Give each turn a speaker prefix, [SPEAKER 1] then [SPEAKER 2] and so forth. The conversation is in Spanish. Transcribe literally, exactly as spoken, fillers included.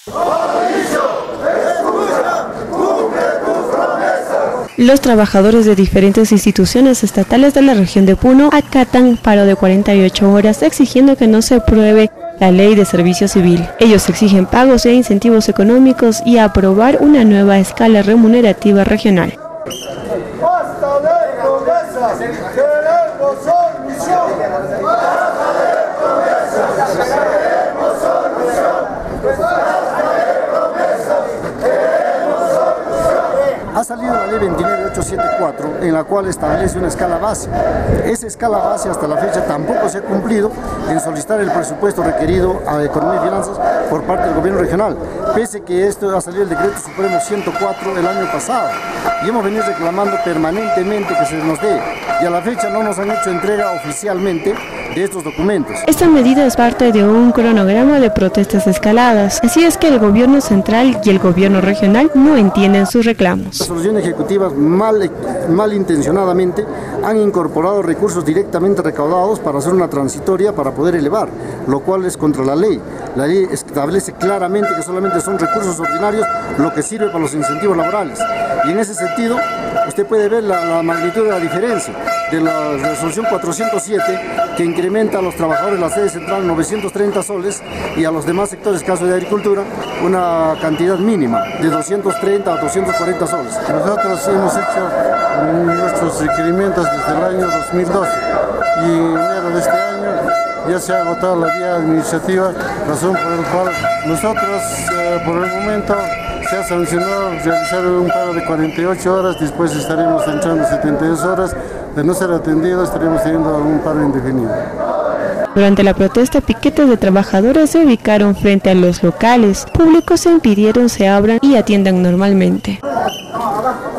[SPEAKER 1] Los trabajadores de diferentes instituciones estatales de la región de Puno acatan paro de cuarenta y ocho horas exigiendo que no se apruebe la ley de servicio civil. Ellos exigen pagos e incentivos económicos y aprobar una nueva escala remunerativa regional.
[SPEAKER 2] ¡Basta de promesas! ¡Queremos solución! ¡Basta de promesas! ¡Queremos solución! ¡Basta de promesas! ¡Queremos solución!
[SPEAKER 3] Ha salido la ley veintinueve mil ochocientos setenta y cuatro, en la cual establece una escala base. Esa escala base hasta la fecha tampoco se ha cumplido en solicitar el presupuesto requerido a Economía y Finanzas por parte del gobierno regional, pese que esto ha salido el decreto supremo ciento cuatro el año pasado. Y hemos venido reclamando permanentemente que se nos dé, y a la fecha no nos han hecho entrega oficialmente de estos documentos.
[SPEAKER 1] Esta medida es parte de un cronograma de protestas escaladas, así es que el gobierno central y el gobierno regional no entienden sus reclamos.
[SPEAKER 3] Las soluciones ejecutivas mal, malintencionadamente han incorporado recursos directamente recaudados para hacer una transitoria para poder elevar, lo cual es contra la ley. La ley establece claramente que solamente son recursos ordinarios lo que sirve para los incentivos laborales. Y en ese sentido, usted puede ver la, la magnitud de la diferencia de la resolución cuatrocientos siete, que incrementa a los trabajadores de la sede central novecientos treinta soles y a los demás sectores, caso de agricultura, una cantidad mínima de doscientos treinta a doscientos cuarenta soles.
[SPEAKER 4] Nosotros hemos hecho nuestros requerimientos desde el año dos mil doce y en enero de este año ya se ha agotado la vía administrativa, razón por la cual nosotros eh, por el momento se ha sancionado realizar un paro de cuarenta y ocho horas, después estaremos entrando setenta y dos horas, de no ser atendido estaremos teniendo un paro indefinido.
[SPEAKER 1] Durante la protesta, piquetes de trabajadores se ubicaron frente a los locales públicos e impidieron se abran y atiendan normalmente.